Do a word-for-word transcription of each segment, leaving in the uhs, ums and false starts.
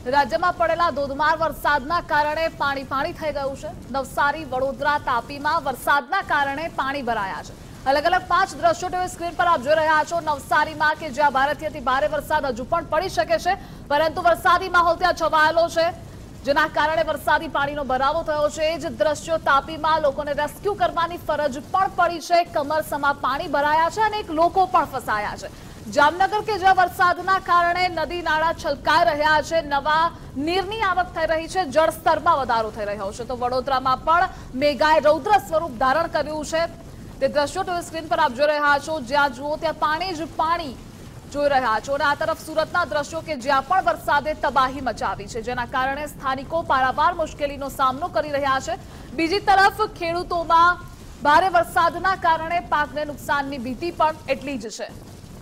રાજ્યમાં પડેલા ધોધમાર વરસાદના કારણે પાણી પાણી થઈ ગયું છે। નવસારી, વડોદરા, તાપીમાં વરસાદના કારણે પાણી ભરાયા છે। અલગ અલગ પાંચ દ્રશ્યો ટીવી સ્ક્રીન પર આપ જોઈ રહ્યા છો। નવસારીમાં કે જ્યાં ભારેથી અતિ ભારે વરસાદ હજુ પણ પડી શકે છે, પરંતુ વરસાદી માહોલ ત્યાં છવાયેલો છે, જેના કારણે વરસાદી પાણીનો ભરાવો થયો છે। એ જ દ્રશ્યો તાપીમાં લોકોને રેસ્ક્યુ કરવાની ફરજ પણ પડી છે। કમરસમા પાણી ભરાયા છે અને એક લોકો પણ ફસાયા છે। જામનગર કે જ્યાં વરસાદના કારણે નદી નાળા છલકાઈ રહ્યા છે, નવા નીરની આવક થઈ રહી છે, જળસ્તરમાં વધારો થઈ રહ્યો છે, તો વડોદરામાં પણ મેઘાએ રૌદ્ર સ્વરૂપ ધારણ કર્યું છે। તે દ્રશ્યો ટીવી સ્ક્રીન પર આપ જોઈ રહ્યા છો। જ્યાં જુઓ ત્યાં પાણી જ પાણી જોઈ રહ્યા છો। અને આ તરફ સુરતના દ્રશ્યો કે જ્યાં પણ વરસાદે તબાહી મચાવી છે, જેના કારણે સ્થાનિકો પારાવાર મુશ્કેલીનો સામનો કરી રહ્યા છે। બીજી તરફ ખેડૂતોમાં ભારે વરસાદના કારણે પાકને નુકસાનની ભીતિ પણ એટલી જ છે।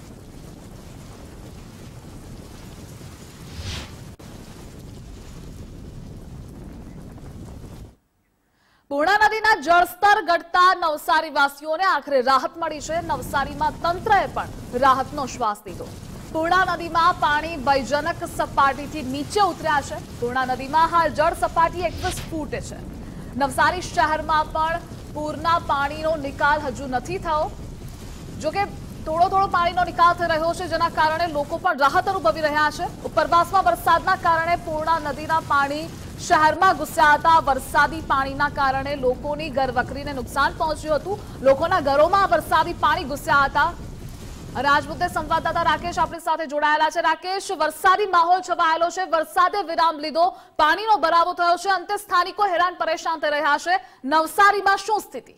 પૂર્ણા નદીના જળસ્તર ઘટતા નવસારી વાસીઓને આખરે રાહત મળી છે। નવસારીમાં તંત્રએ પણ રાહતનો શ્વાસ લીધો। પૂર્ણા નદીમાં પાણી ભયજનક સપાટીથી નીચે ઉતર્યા છે। પૂર્ણા નદીમાં હાલ જળ સપાટી એકવીસ ફૂટ છે। નવસારી શહેરમાં પણ પૂરના પાણીનો નિકાલ હજુ નથી થયો। જોકે થોડો થોડો પાણીનો નિકાલ થઈ રહ્યો છે, જેના કારણે લોકો પણ રાહત અનુભવી રહ્યા છે। ઉપરવાસમાં વરસાદના કારણે પૂર્ણા નદીના પાણી શહેરમાં ઘૂસ્યા હતા। વરસાદી પાણીના કારણે લોકોની ઘરવખરીને નુકસાન પહોંચ્યું હતું। લોકોના ઘરોમાં વરસાદી પાણી ઘૂસ્યા હતા। અને આજ મુદ્દે સંવાદદાતા રાકેશ આપણી સાથે જોડાયેલા છે। રાકેશ, વરસાદી માહોલ છવાયેલો છે, વરસાદે વિરામ લીધો, પાણીનો ભરાવો થયો છે, અંતે સ્થાનિકો હેરાન પરેશાન થઈ રહ્યા છે। નવસારીમાં શું સ્થિતિ?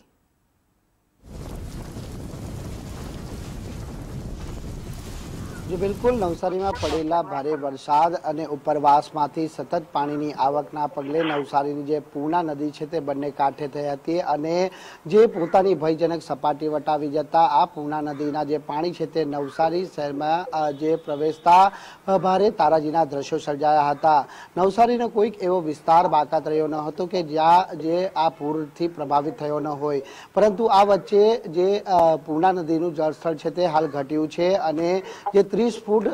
जी बिल्कुल, नवसारी में पड़ेला भारे वरसाद और उपरवासमांथी सतत पानीनी आवकना पगले नवसारीनी जे पूर्णा नदी है ते बंने कांठे थई हती अने जे पोतानी भयजनक सपाटी वटावी जता आ पूर्णा नदीना जे पाणी छे ते नवसारी शहेरमां जे प्रवेशता भारे ताराजीना दृश्यो सर्जाया हता। नवसारीनो कोईक एवो विस्तार बाकात रह्यो न हतो के ज्यां जे आ पूरथी प्रभावित थयो न होय, परंतु आ वच्चे जे पूर्णा नदीनुं जलस्तर छे ते हाल घट्युं छे अने जे ત્રીસ ફૂટ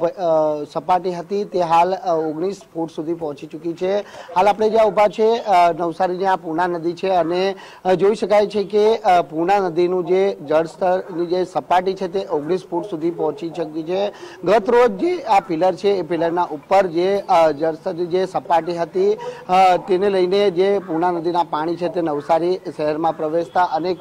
સપાટી હતી તે હાલ ઓગણીસ ફૂટ સુધી પહોંચી ચૂકી છે। હાલ આપણે જ્યાં ઊભા છે નવસારીની આ પૂર્ણા નદી છે અને જોઈ શકાય છે કે પૂર્ણા નદીનું જે જળસ્તરની જે સપાટી છે તે ઓગણીસ ફૂટ સુધી પહોંચી ચૂકી છે। ગત રોજ જે આ પિલર છે એ પિલરના ઉપર જે જળસ્તરની જે સપાટી હતી તેને લઈને જે પૂર્ણા નદીના પાણી છે તે નવસારી શહેરમાં પ્રવેશતા અનેક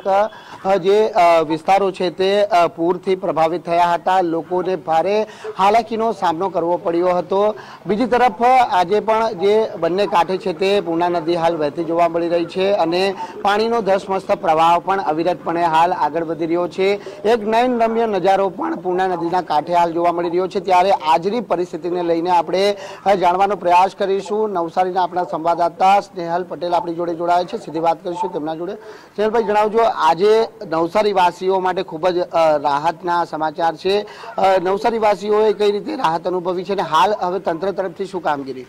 જે વિસ્તારો છે તે પૂરથી પ્રભાવિત થયા હતા। લોકોને ભારે હાલાકીનો સામનો કરવો પડ્યો હતો। બીજી તરફ આજે પણ જે બંને કાંઠે છે તે પૂર્ણા નદી હાલ વહેતી જોવા મળી રહી છે અને પાણીનો ધસમસતો પ્રવાહ પણ અવિરતપણે હાલ આગળ વધી રહ્યો છે। એક નયનરમ્ય નજારો પણ પૂર્ણા નદીના કાંઠે હાલ જોવા મળી રહ્યો છે। ત્યારે આજની પરિસ્થિતિને લઈને આપણે જાણવાનો પ્રયાસ કરીશું। નવસારીના આપણા સંવાદદાતા સ્નેહલ પટેલ આપણી જોડે જોડાયા છે, સીધી વાત કરીશું તેમના જોડે। સ્નેહલભાઈ, જણાવજો, આજે નવસારી વાસીઓ માટે ખૂબ જ રાહતના સમાચાર છે। નવસારી વાસીઓએ કઈ રીતે રાહત અનુભવી છે અને હાલ હવે તંત્ર તરફથી શું કામગીરી?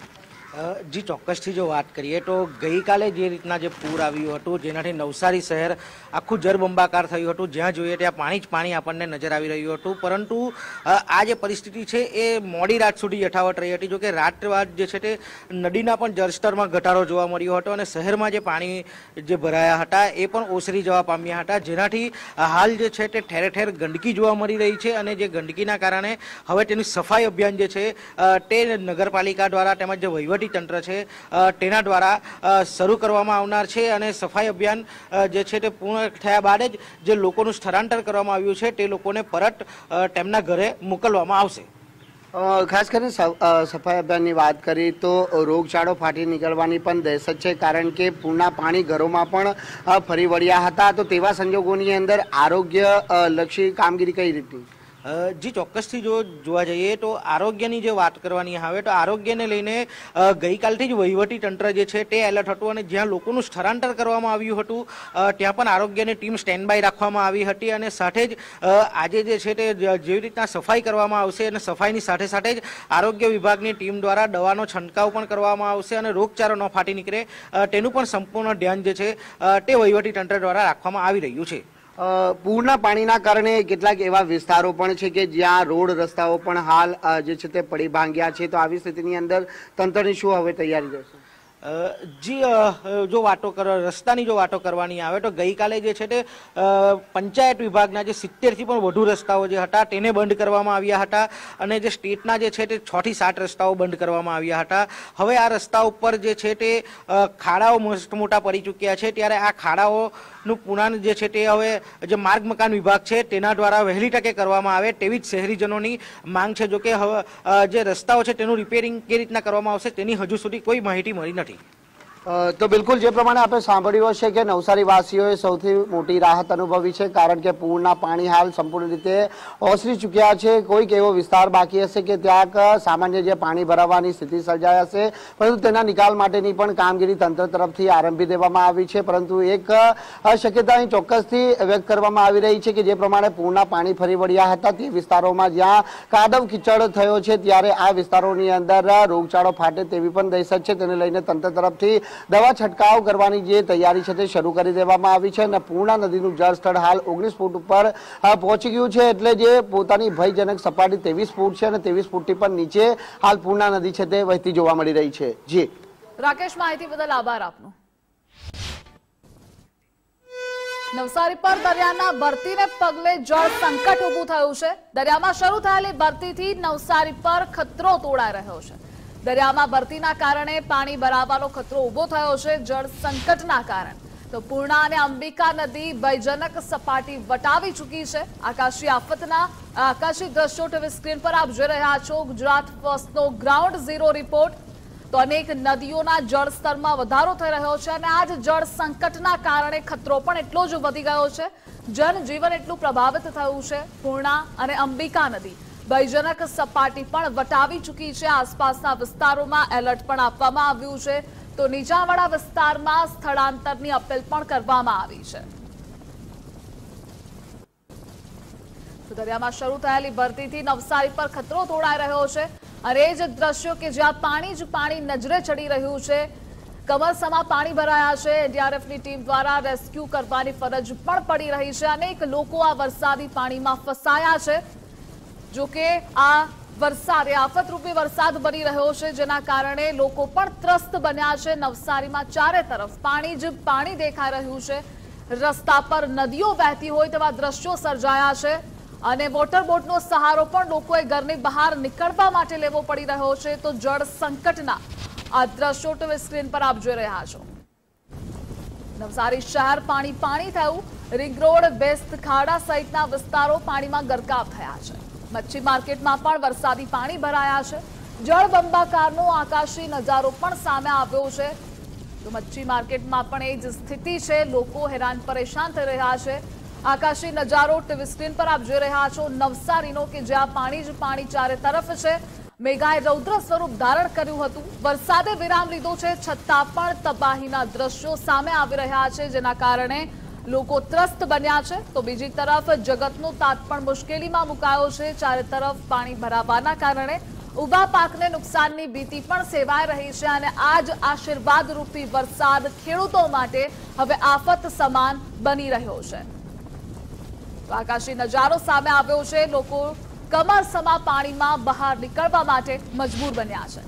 જી ચોક્કસથી જો વાત કરીએ તો ગઈકાલે જે રીતના જે પૂર આવ્યું હતું જેનાથી નવસારી શહેર આખું જળબંબાકાર થયું હતું, જ્યાં જોઈએ ત્યાં પાણી જ પાણી આપણને નજર આવી રહ્યું હતું। પરંતુ આ જે પરિસ્થિતિ છે એ મોડી રાત સુધી યથાવત રહી હતી। જોકે રાત બાદ જે છે તે નદીના પણ જળસ્તરમાં ઘટાડો જોવા મળ્યો હતો અને શહેરમાં જે પાણી જે ભરાયા હતા એ પણ ઓસરી જવા પામ્યા હતા, જેનાથી હાલ જે છે તે ઠેર ઠેર ગંદકી જોવા મળી રહી છે અને જે ગંદકીના કારણે હવે તેનું સફાઈ અભિયાન જે છે તે નગરપાલિકા દ્વારા તેમજ જે વહીવટી તંત્ર છે તેના દ્વારા શરૂ કરવામાં આવનાર છે અને સફાઈ અભિયાન જે છે તે પૂર્ણ થયા બાદ જ જે લોકોનું સ્થળાંતર કરવામાં આવ્યું છે તે લોકોને પરત તેમના ઘરે મોકલવામાં આવશે। ખાસ કરીને સફાઈ અભિયાનની વાત કરી તો રોગચાળો ફાટી નીકળવાની પણ દહેશત છે, કારણ કે પૂરના પાણી ઘરોમાં પણ ફરી વળ્યા હતા। તો તેવા સંજોગોની અંદર આરોગ્ય લક્ષી કામગીરી કઈ રીતની? જી ચોક્કસથી જો જોવા જઈએ તો આરોગ્યની જે વાત કરવાની આવે તો આરોગ્યને લઈને ગઈકાલથી જ વહીવટી તંત્ર જે છે તે એલર્ટ હતું અને જ્યાં લોકોનું સ્થળાંતર કરવામાં આવ્યું હતું ત્યાં પણ આરોગ્યની ટીમ સ્ટેન્ડ બાય રાખવામાં આવી હતી અને સાથે જ આજે જે છે તે જેવી રીતના સફાઈ કરવામાં આવશે અને સફાઈની સાથે સાથે જ આરોગ્ય વિભાગની ટીમ દ્વારા દવાનો છંટકાવ પણ કરવામાં આવશે અને રોગચાળો ન ફાટી નીકળે તેનું પણ સંપૂર્ણ ધ્યાન જે છે તે વહીવટી તંત્ર દ્વારા રાખવામાં આવી રહ્યું છે। પૂરના પાણીના કારણે કેટલાક એવા વિસ્તારો પણ છે કે જ્યાં રોડ રસ્તાઓ પણ હાલ જે છે તે પડી ભાંગ્યા છે, તો આવી સ્થિતિની અંદર તંત્રની શું હવે તૈયારી રહેશે? જી, જો વાતો કર રસ્તાની જો વાતો કરવાની આવે તો ગઈકાલે જે છે તે પંચાયત વિભાગના જે સિત્તેરથી પણ વધુ રસ્તાઓ જે હતા તેને બંધ કરવામાં આવ્યા હતા અને જે સ્ટેટના જે છે તે છ થી સાત રસ્તાઓ બંધ કરવામાં આવ્યા હતા. હવે આ રસ્તા ઉપર જે છે તે ખાડાઓ મસ્ત મોટા પડી ચૂક્યા છે, ત્યારે આ ખાડાઓનું પુનઃ જે છે તે હવે જે માર્ગ મકાન વિભાગ છે તેના દ્વારા વહેલી તકે કરવામાં આવે તેવી જ શહેરીજનોની માંગ છે. જોકે હવે જે રસ્તાઓ છે તેનું રિપેરિંગ કેવી રીતના કરવામાં આવશે તેની હજુ સુધી કોઈ માહિતી મળી નથી. તો બિલકુલ જે પ્રમાણે આપણે સાંભળ્યું છે કે નવસારી વાસીઓએ સૌથી મોટી રાહત અનુભવી છે, કારણ કે પૂરના પાણી હાલ સંપૂર્ણ રીતે ઓસરી ચૂક્યા છે. કોઈક એવો વિસ્તાર બાકી હશે કે ત્યાં સામાન્ય જે પાણી ભરાવાની સ્થિતિ સર્જાઈ હશે, પરંતુ તેના નિકાલ માટેની પણ કામગીરી તંત્ર તરફથી આરંભી દેવામાં આવી છે. પરંતુ એક શક્યતા અહીં ચોક્કસથી વ્યક્ત કરવામાં આવી રહી છે કે જે પ્રમાણે પૂરના પાણી ફરી વળ્યા હતા તે વિસ્તારોમાં જ્યાં કાદવ કિચડ થયો છે, ત્યારે આ વિસ્તારોની અંદર રોગચાળો ફાટે તેવી પણ દહેશત છે. તેને લઈને તંત્ર તરફથી દવા છંટકાવ કરવાની જે તૈયારી છે તે શરૂ કરી દેવામાં આવી છે અને પૂર્ણા નદીનું જળસ્તર હાલ ઓગણીસ ફૂટ ઉપર પહોંચી ગયું છે, એટલે જે પોતાની ભયજનક સપાટી ત્રેવીસ ફૂટ છે અને ત્રેવીસ ફૂટથી પણ નીચે હાલ પૂર્ણા નદી છે તે વહેતી જોવા મળી રહી છે. જી રાકેશ, માહિતી બદલ આભાર આપનો. નવસારી પર દરિયાના ભરતીને પગલે જળ સંકટ ઉભું થયું છે. દરિયામાં શરૂ થયેલી ભરતીથી નવસારી પર ખતરો તોડાઈ રહ્યો છે. દરિયામાં ભરતીના કારણે પાણી ભરાવાનો ખતરો ઉભો થયો છે. જળ સંકટના કારણે તો પૂર્ણા અને અંબિકા નદી ભયજનક સપાટી વટાવી ચૂકી છે. આકાશી આફતના આકાશી દ્રશ્યો ટીવી સ્ક્રીન પર આપ જોઈ રહ્યા છો. ગુજરાત ફર્સ્ટનો ગ્રાઉન્ડ ઝીરો રિપોર્ટ. તો અનેક નદીઓના જળસ્તરમાં વધારો થઈ રહ્યો છે અને આ જ જળ સંકટના કારણે ખતરો પણ એટલો જ વધી ગયો છે. જનજીવન એટલું પ્રભાવિત થયું છે. પૂર્ણા અને અંબિકા નદી ભયજનક સપાટી પણ વટાવી ચૂકી છે. આસપાસના વિસ્તારોમાં એલર્ટ પણ આપવામાં આવ્યું છે, તો નીચાણવાળા વિસ્તારમાં સ્થળાંતરની અપીલ પણ કરવામાં આવી છે. દરિયામાં શરૂ થયેલી ભરતીથી નવસારી પર ખતરો તોડાઈ રહ્યો છે અને એ જ દ્રશ્યો કે જ્યાં પાણી જ પાણી નજરે ચડી રહ્યું છે. કમરસમાં પાણી ભરાયા છે. એનડીઆરએફની ટીમ દ્વારા રેસ્ક્યુ કરવાની ફરજ પણ પડી રહી છે. અનેક લોકો આ વરસાદી પાણીમાં ફસાયા છે. જોકે આ વરસાદ એ આફતરૂપી વરસાદ બની રહ્યો છે, જેના કારણે લોકો પણ ત્રસ્ત બન્યા છે. નવસારીમાં ચારે તરફ પાણી જ પાણી દેખાઈ રહ્યું છે. રસ્તા પર નદીઓ વહેતી હોય તેવા દ્રશ્યો સર્જાયા છે અને વોટરબોટનો સહારો પણ લોકોએ ઘરની બહાર નીકળવા માટે લેવો પડી રહ્યો છે. તો જળ સંકટના આ દ્રશ્યો ટીવી સ્ક્રીન પર આપ જોઈ રહ્યા છો. નવસારી શહેર પાણી પાણી થયું. રિંગ રોડ, બેસ્ત ખાડા સહિતના વિસ્તારો પાણીમાં ગરકાવ થયા છે. મચ્છી માર્કેટમાં પણ વરસાદી પાણી ભરાયા છે. જળબંબાકારનો આકાશી નજારો પણ સામે આવ્યો છે. તો મચ્છી માર્કેટમાં પણ એ જ સ્થિતિ છે. લોકો હેરાન પરેશાન થઈ રહ્યા છે. આકાશી નજારો ટીવી સ્ક્રીન પર આપ જોઈ રહ્યા છો નવસારીનો, કે જ્યાં પાણી જ પાણી ચારે તરફ છે. મેઘાએ રૌદ્ર સ્વરૂપ ધારણ કર્યું હતું. વરસાદે વિરામ લીધો છે, છતાં પણ તબાહીના દ્રશ્યો સામે આવી રહ્યા છે, જેના કારણે લોકો ત્રસ્ત બન્યા છે. તો બીજી તરફ જગતનો તાત પણ મુશ્કેલીમાં મુકાયો છે. ચારે તરફ પાણી ભરાવાના કારણે ઉભા પાકને નુકસાનની ભીતિ પણ સેવાઈ રહી છે અને આ જ આશીર્વાદ રૂપી વરસાદ ખેડૂતો માટે હવે આફત સમાન બની રહ્યો છે. આકાશી નજારો સામે આવ્યો છે. લોકો કમરસમા પાણીમાં બહાર નીકળવા માટે મજબૂર બન્યા છે.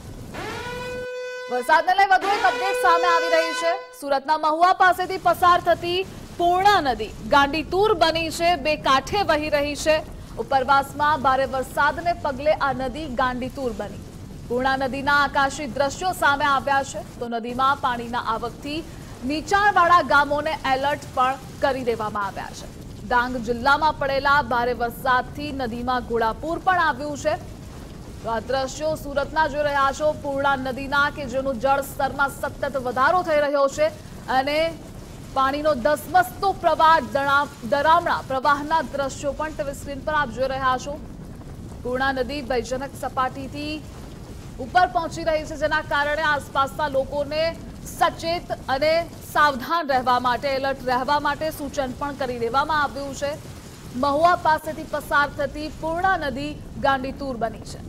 વરસાદને લઈ વધુ એક અપડેટ સામે આવી રહી છે. સુરતના મહુવા પાસેથી પસાર થતી પૂર્ણા નદી ગાંડીતુર બની છે. બે કાંઠે વહી રહી છે. ઉપરવાસમાં ભારે વરસાદને પગલે આ નદી ગાંડીતુર બની. પૂર્ણા નદીના આકાશી દ્રશ્યો સામે આવ્યા છે. તો નદીમાં પાણીના આવકથી નીચાણવાળા ગામોને એલર્ટ પણ કરી દેવામાં આવ્યા છે. ડાંગ જિલ્લામાં પડેલા ભારે વરસાદથી નદીમાં ઘોડાપૂર પણ આવ્યું છે. તો આ દ્રશ્યો સુરતના જોઈ રહ્યા છો. પૂર્ણા નદીના કે જેનું જળ સ્તરમાં સતત વધારો થઈ રહ્યો છે અને પાણીનો ધસમસતો પ્રવાહ, ડરામણા પ્રવાહના દ્રશ્યો પણ ટીવી સ્ક્રીન પર આપ જોઈ રહ્યા છો. પૂર્ણા નદી ભયજનક સપાટીથી ઉપર પહોંચી રહી છે, જેના કારણે આસપાસના લોકોને સચેત અને સાવધાન રહેવા માટે, એલર્ટ રહેવા માટે સૂચન પણ કરી દેવામાં આવ્યું છે. મહુવા પાસેથી પસાર થતી પૂર્ણા નદી ગાંડીતુર બની છે.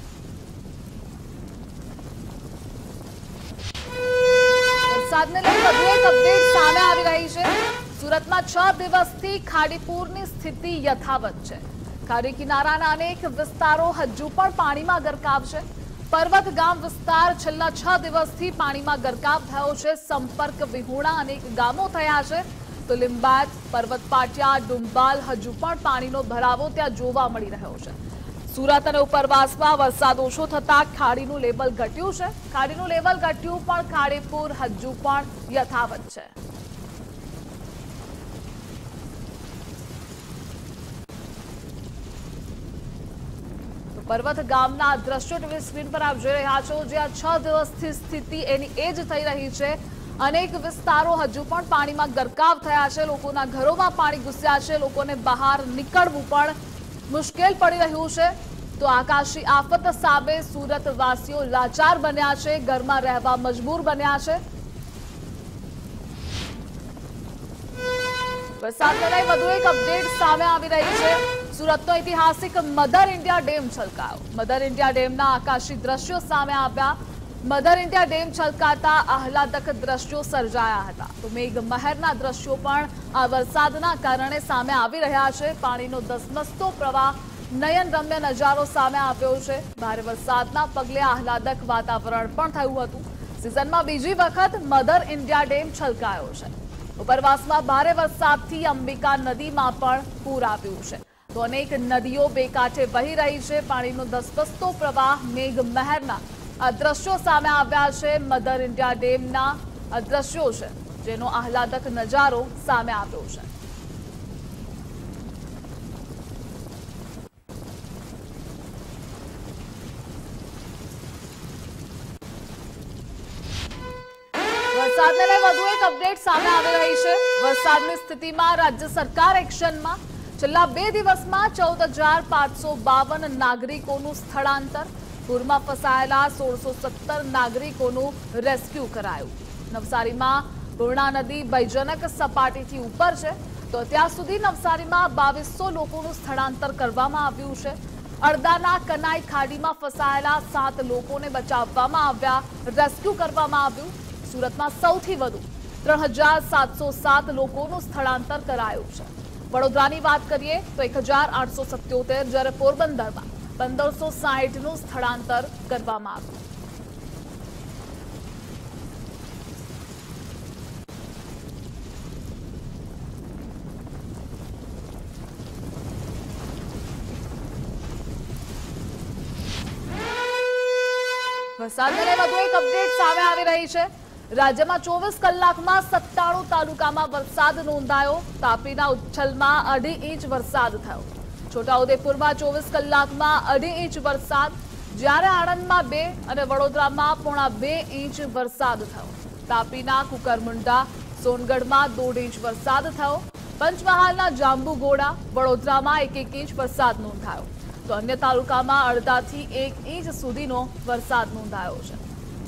વરસાદને લઈ સુરતમાં છ દિવસથી ખાડીપુરની સ્થિતિ યથાવત છે. ખાડી કિનારાના અનેક વિસ્તારો હજુ પણ પાણીમાં ગરકાવ છે. પર્વત ગામ વિસ્તાર છેલ્લા છ દિવસથી પાણીમાં ગરકાવ થયો છે. સંપર્ક વિહોણા અનેક ગામો થયા છે. તો લીંબાયત, પર્વત પાટિયા, ડુંબાલ હજુ પણ પાણીનો ભરાવો ત્યાં જોવા મળી રહ્યો છે. સુરત અને ઉપરવાસમાં વરસાદ ઓછો થતા ખાડીનું લેવલ ઘટ્યું છે. ખાડીનું લેવલ ઘટ્યું પણ ખાડીપુર હજુ પણ યથાવત છે. પર્વત ગામના દ્રશ્યો ટીવી સ્ક્રીન પર આપ જોઈ રહ્યા છો, જ્યાં છ દિવસથી સ્થિતિ એની એ જ થઈ રહી છે. અનેક વિસ્તારો હજુ પણ પાણીમાં ગરકાવ થયા છે. લોકોના ઘરોમાં પાણી ઘૂસ્યા છે. લોકોને બહાર નીકળવું પણ મુશ્કેલ પડી રહ્યું છે. તો આકાશી આફત સામે સુરતવાસીઓ લાચાર બન્યા છે. ઘરમાં રહેવા મજબૂર બન્યા છે. વરસાદને લઈ વધુ એક અપડેટ સામે આવી રહી છે. સુરતનો ઐતિહાસિક મધર ઇન્ડિયા ડેમ છલકાયો. મધર ઇન્ડિયા ડેમના આકાશી દ્રશ્યો સામે આવ્યા. મધર ઇન્ડિયા ડેમ છલકાતા આહલાદક દ્રશ્યો સર્જાયા હતા. તો મેઘ મહેરના દ્રશ્યો પણ આ વરસાદના કારણે સામે આવી રહ્યા છે. પાણીનો ધસમસતો પ્રવાહ, નયનરમ્ય નજારો સામે આવ્યો છે. ભારે વરસાદના પગલે આહલાદક વાતાવરણ પણ થયું હતું. સિઝનમાં બીજી વખત મધર ઇન્ડિયા ડેમ છલકાયો છે. ઉપરવાસમાં ભારે વરસાદથી અંબિકા નદીમાં પણ પૂર આવ્યું છે. તો અનેક નદીઓ બે કાંઠે વહી રહી છે. પાણીનો ધસમસતો પ્રવાહ, મેઘ મહેરના આ દ્રશ્યો સામે આવ્યા છે. મધર ઇન્ડિયા ડેમના આ દ્રશ્યો છે, જેનો આહલાદક નજારો સામે આવ્યો છે. વરસાદને લઈ વધુ એક અપડેટ સામે આવી રહી છે. વરસાદની સ્થિતિમાં રાજ્ય સરકાર એક્શનમાં. છેલ્લા બે દિવસમાં ચૌદ હજાર પાંચસો બાવન નાગરિકોનું સ્થળાંતર. પૂરમાં ફસાયેલા સોળસો સત્તર નાગરિકોનું રેસ્ક્યુ કરાયું. નવસારીમાં પૂર્ણા નદી ભયજનક સપાટીથી ઉપર છે. તો અત્યાર સુધી નવસારીમાં બાવીસો લોકોનું સ્થળાંતર કરવામાં આવ્યું છે. અડદાના કનાઈ ખાડીમાં ફસાયેલા સાત લોકોને બચાવવામાં આવ્યા, રેસ્ક્યુ કરવામાં આવ્યું. સુરતમાં સૌથી વધુ ત્રણ હજાર સાતસો સાત લોકોનું સ્થળાંતર કરાયું છે. વડોદરાની વાત કરીએ તો એક હજાર આઠસો સત્યોતેર, જ્યારે પોરબંદરમાં પંદરસો સાહીઠ નું સ્થળાંતર કરવામાં આવ્યું. વરસાદને લઈ વધુ એક અપડેટ સામે આવી રહી છે. રાજ્યમાં ચોવીસ કલાકમાં સત્તાણું તાલુકામાં વરસાદ નોંધાયો. તાપીના ઉચ્છલમાં અઢી ઇંચ વરસાદ થયો. છોટાઉદેપુરમાં ચોવીસ કલાકમાં અઢી ઇંચ વરસાદ, જ્યારે આણંદમાં બે અને વડોદરામાં પોણા બે ઇંચ વરસાદ થયો. તાપીના કુકરમુંડા, સોનગઢમાં દોઢ ઇંચ વરસાદ થયો. પંચમહાલના જાંબુઘોડા, વડોદરામાં એક એક ઇંચ વરસાદ નોંધાયો. તો અન્ય તાલુકામાં અડધાથી એક ઇંચ સુધીનો વરસાદ નોંધાયો છે.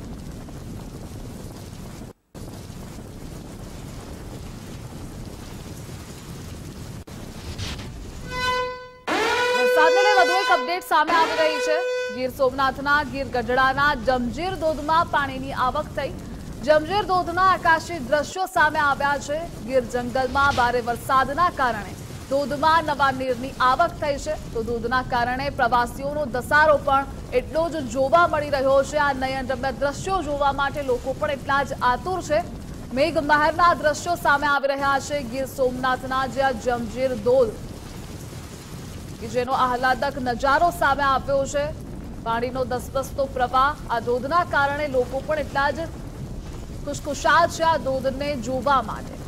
અપડેટ સામે આવી રહી છે. ગીર સોમનાથના ગીર ગઢડાના જમજીર ધોધમાં પાણીની આવક થઈ. જમજીર ધોધના આકાશી દ્રશ્યો સામે આવ્યા છે. ગીર જંગલમાં ભારે વરસાદના કારણે ધોધમાં નવા નીરની આવક થઈ છે. તો ધોધના કારણે પ્રવાસીઓનો ધસારો પણ એટલો જ જોવા મળી રહ્યો છે. આ નયનરમ્ય દ્રશ્યો જોવા માટે લોકો પણ એટલા જ આતુર છે. મેઘ મહેરના દ્રશ્યો સામે આવી રહ્યા છે. ગીર સોમનાથના જ્યાં જમજીર ધોધ, જેનો આહલાદક નજારો સામે આવ્યો છે. પાણીનો ધસમસતો પ્રવાહ, આ ધોધના કારણે લોકો પણ એટલા જ ખુશખુશાલ છે આ ધોધને જોવા માટે.